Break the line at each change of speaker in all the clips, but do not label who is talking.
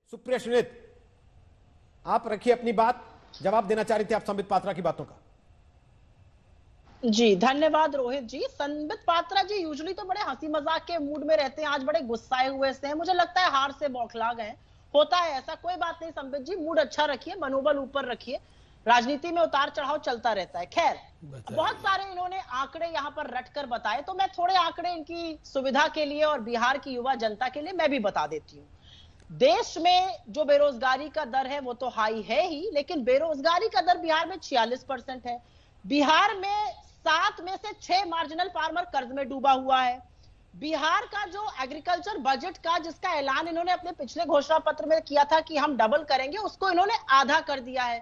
सुप्रिया सुनीत, आप रखिए अपनी बात, जवाब देना चाह रही थी आप संबित पात्रा की बातों का।
जी धन्यवाद रोहित जी। संबित पात्रा जी यूजुअली तो बड़े हंसी मजाक के मूड में रहते हैं, आज बड़े गुस्साए हुए से हैं, मुझे लगता है हार से बौखला गए। होता है ऐसा, कोई बात नहीं संबित जी, मूड अच्छा रखिए, मनोबल ऊपर रखिए, राजनीति में उतार चढ़ाव चलता रहता है। खैर बहुत सारे इन्होंने आंकड़े यहाँ पर रट कर बताए, तो मैं थोड़े आंकड़े इनकी सुविधा के लिए और बिहार की युवा जनता के लिए मैं भी बता देती हूँ। देश में जो बेरोजगारी का दर है वो तो हाई है ही, लेकिन बेरोजगारी का दर बिहार में 46% है। बिहार में 7 में से 6 मार्जिनल फार्मर कर्ज में डूबा हुआ है। बिहार का जो एग्रीकल्चर बजट का जिसका ऐलान इन्होंने अपने पिछले घोषणा पत्र में किया था कि हम डबल करेंगे, उसको इन्होंने आधा कर दिया है।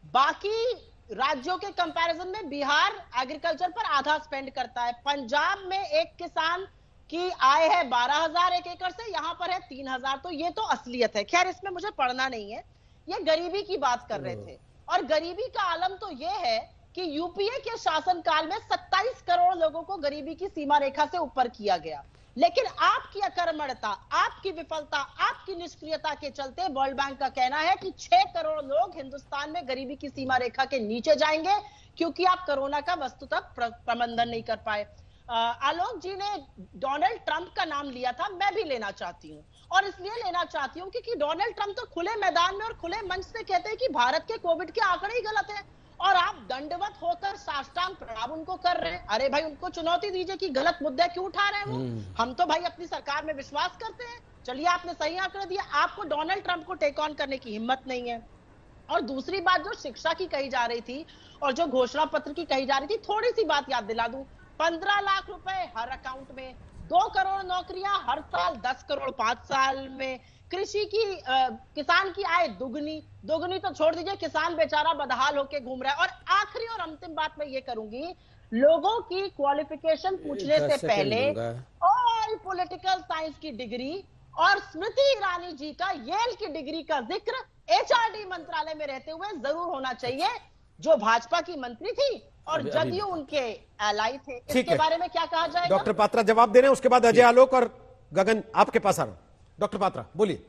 बाकी राज्यों के कंपैरिजन में बिहार एग्रीकल्चर पर आधा स्पेंड करता है। पंजाब में एक किसान की आय है 12,000 एक एकड़ से, यहां पर है 3,000, तो ये तो असलियत है। खैर इसमें मुझे पढ़ना नहीं है, ये गरीबी की बात कर रहे थे, और गरीबी का आलम तो ये है कि यूपीए के शासनकाल में 27 करोड़ लोगों को गरीबी की सीमा रेखा से ऊपर किया गया। लेकिन आपकी अकर्मण्यता, आपकी विफलता, आपकी निष्क्रियता के चलते वर्ल्ड बैंक का कहना है कि 6 करोड़ लोग हिंदुस्तान में गरीबी की सीमा रेखा के नीचे जाएंगे, क्योंकि आप कोरोना का वस्तुतः प्रबंधन नहीं कर पाए। आलोक जी ने डोनाल्ड ट्रंप का नाम लिया था, मैं भी लेना चाहती हूँ, और इसलिए लेना चाहती हूँ क्योंकि डोनाल्ड ट्रंप तो खुले मैदान में और खुले मंच से कहते हैं कि भारत के कोविड के आंकड़े ही गलत है, और आप दंडवत होकर साष्टांग प्रणाम उनको कर रहे हैं। अरे भाई उनको चुनौती दीजिए कि गलत मुद्दे क्यों उठा रहे हैं वो। हम तो भाई अपनी सरकार में विश्वास करते हैं। चलिए आपने सही आंकड़े दिया, आपको डोनाल्ड ट्रंप को टेक ऑन करने की हिम्मत नहीं है। और दूसरी बात जो शिक्षा की कही जा रही थी और जो घोषणा पत्र की कही जा रही थी, थोड़ी सी बात याद दिला दूं। 15 लाख रुपए हर अकाउंट में, 2 करोड़ नौकरियां हर साल, 10 करोड़ 5 साल में, कृषि की किसान की आय दुगनी तो छोड़ दीजिए, किसान बेचारा बदहाल होके घूम रहा है। और आखिरी और अंतिम बात मैं ये करूंगी, लोगों की क्वालिफिकेशन पूछने से पहले ऑल पॉलिटिकल साइंस की डिग्री और स्मृति ईरानी जी का येल की डिग्री का जिक्र एचआरडी मंत्रालय में रहते हुए जरूर होना चाहिए, जो भाजपा की मंत्री थी और जदयू उनके एलाई थे। इसके बारे में क्या कहा जाएगा?
डॉक्टर पात्रा जवाब दे रहे हैं, उसके बाद अजय आलोक और गगन आपके पास आ रहा हूं। डॉक्टर पात्रा बोलिए।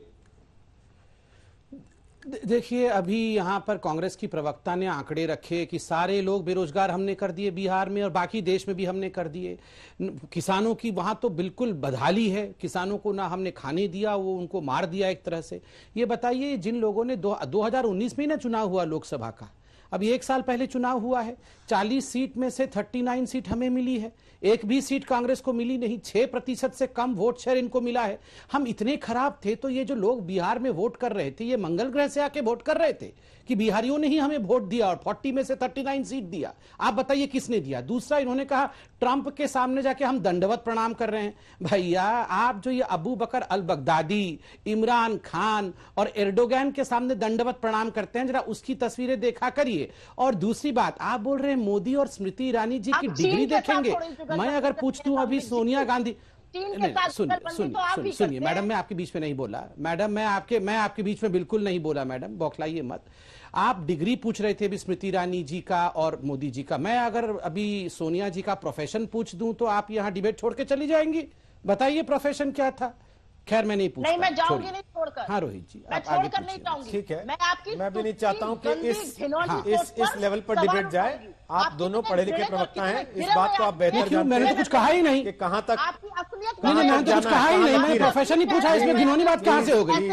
देखिए अभी यहां पर कांग्रेस की प्रवक्ता ने आंकड़े रखे कि सारे लोग बेरोजगार हमने कर दिए बिहार में और बाकी देश में भी हमने कर दिए। किसानों की वहां तो बिल्कुल बदहाली है, किसानों को ना हमने खाने दिया, वो उनको मार दिया एक तरह से। ये बताइए जिन लोगों ने 2019 में ना चुनाव हुआ लोकसभा का, अभी 1 साल पहले चुनाव हुआ है, 40 सीट में से 39 सीट हमें मिली है, एक भी सीट कांग्रेस को मिली नहीं, 6% से कम वोट शेयर इनको मिला है। हम इतने खराब थे तो ये जो लोग बिहार में वोट कर रहे थे, ये मंगल ग्रह से आके वोट कर रहे थे कि बिहारियों ने ही हमें वोट दिया और 40 में से 39 सीट दिया। आप बताइए किसने दिया? दूसरा इन्होंने कहा ट्रंप के सामने जाके हम दंडवत प्रणाम कर रहे हैं। भैया आप जो ये Abu Bakr al Baghdadi, Imran Khan और एर्डोगन के सामने दंडवत प्रणाम करते हैं, जरा उसकी तस्वीरें देखा करिए। और दूसरी बात, आप बोल रहे हैं मोदी और स्मृति ईरानी जी की डिग्री देखेंगे। मैं अगर पूछ दूं अभी सोनिया गांधी, सुनिए मैडम, मैं आपके बीच में नहीं बोला मैडम, मैं आपके बीच में बिल्कुल नहीं बोला मैडम, बौखलाइए मत। आप डिग्री पूछ रहे थे अभी स्मृति ईरानी जी का और मोदी जी का। मैं अगर अभी सोनिया जी का प्रोफेशन पूछ दूं तो आप यहां डिबेट छोड़ के चली जाएंगी? बताइए प्रोफेशन क्या था? खैर मैं नहीं पूछता।
नहीं, मैं जाऊंगी नहीं छोड़कर।
हाँ रोहित जी,
मैं छोड़कर नहीं जाऊंगी।
ठीक है,
मैं
भी नहीं चाहता हूं कि इस लेवल पर डिबेट जाए। आप दोनों पढ़े लिखे प्रवक्ता हैं, इस बात को आप बेहतर जानते हैं।
मैंने तो कुछ कहा ही नहीं
कि कहां तक
आपकी असलियत।
मैंने तो कुछ कहा ही नहीं, मैंने प्रोफेशन ही पूछा, इसमें घिनौनी बात कहां से हो गई?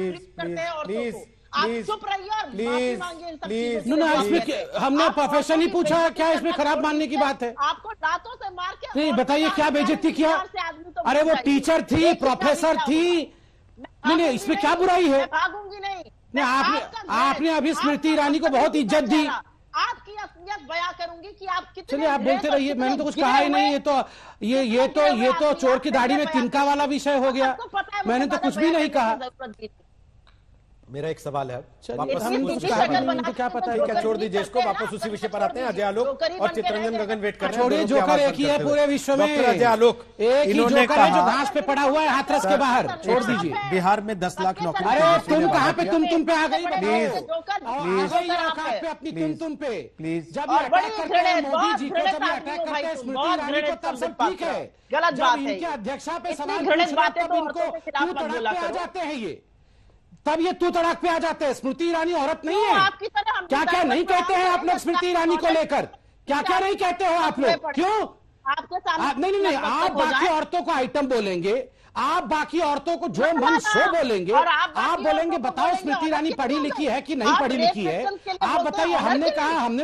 प्लीज
इसमें हमने प्रोफेशन ही पूछा, क्या इसमें खराब मानने की बात है?
आपको दांतों से मार के
नहीं बताइए क्या बेइज्जती किया? अरे वो टीचर थी, प्रोफेसर थी, नहीं इसमें क्या बुराई है?
भागूंगी नहीं।
आपने अभी स्मृति ईरानी को बहुत इज्जत दी।
आपकी असलियत बयां करूंगी कि आप कितने।
चलिए आप बोलते रहिए, मैंने तो कुछ कहा ही नहीं। ये तो चोर की दाढ़ी में तिनका वाला विषय हो गया। मैंने तो कुछ भी नहीं कहा।
मेरा एक सवाल है,
वापस तो क्या पता है
क्या? छोड़ दीजिए इसको, वापस उसी विषय पर आते हैं। अजय आलोक और चित्ररंजन गगन वेट कर रहे हैं।
छोड़िए, जोकर एक ही है पूरे विश्व में।
अजय आलोक,
एक ही जोकर है जो घास पे पड़ा हुआ है हाथरस के बाहर। छोड़ दीजिए।
बिहार में 10 लाख नौकरी।
अरे तुम कहाँ पे तुम पे आ गई?
प्लीज
अपनी तुम पे
प्लीज।
जब अटैक करते हैं मोदी जी को, जब अटैक करते हैं स्मृति ईरानी को, तब सब ठीक है।
गलत बात है।
इनके अध्यक्षा पे सवाल
घृणित बातें तो
इनको क्यों तड़प पे आ जाते हैं? ये तब ये तू तड़ाक पे आ जाते हैं। स्मृति ईरानी औरत नहीं है।
आपकी तरह हम
क्या क्या नहीं कहते हैं आप लोग स्मृति ईरानी को लेकर? क्या क्या नहीं कहते हो आप लोग? क्यों?
आपके सामने
नहीं, आप बाकी औरतों को आइटम बोलेंगे, आप बाकी औरतों को जो मन सो बोलेंगे, आप बोलेंगे बताओ स्मृति ईरानी पढ़ी लिखी है कि नहीं पढ़ी लिखी है? आप बताइए। हमने कहा, हमने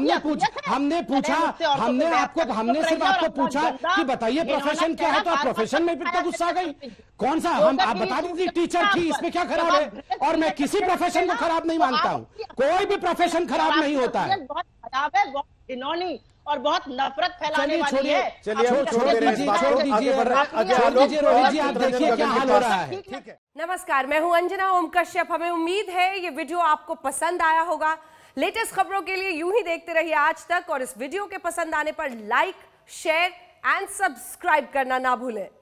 सिर्फ आपको पूछा कि बताइए प्रोफेशन क्या है, तो आप प्रोफेशन में इतना गुस्सा आ गई। कौन सा? हम आप बता दीजिए टीचर थी, इसमें क्या खराब है? और मैं किसी प्रोफेशन को खराब नहीं मानता हूँ, कोई भी प्रोफेशन खराब नहीं होता है।
बहुत खराब है, बहुत घिनौनी और बहुत नफरत फैलाने वाली है।
चलिए छोड़ दीजिए रोहित जी, आप देखिए क्या हाल हो रहा है। ठीक है।
नमस्कार, मैं हूं अंजना ओम कश्यप। हमें उम्मीद है ये वीडियो आपको पसंद आया होगा। लेटेस्ट खबरों के लिए यूं ही देखते रहिए आज तक, और इस वीडियो के पसंद आने पर लाइक, शेयर एंड सब्सक्राइब करना ना भूलें।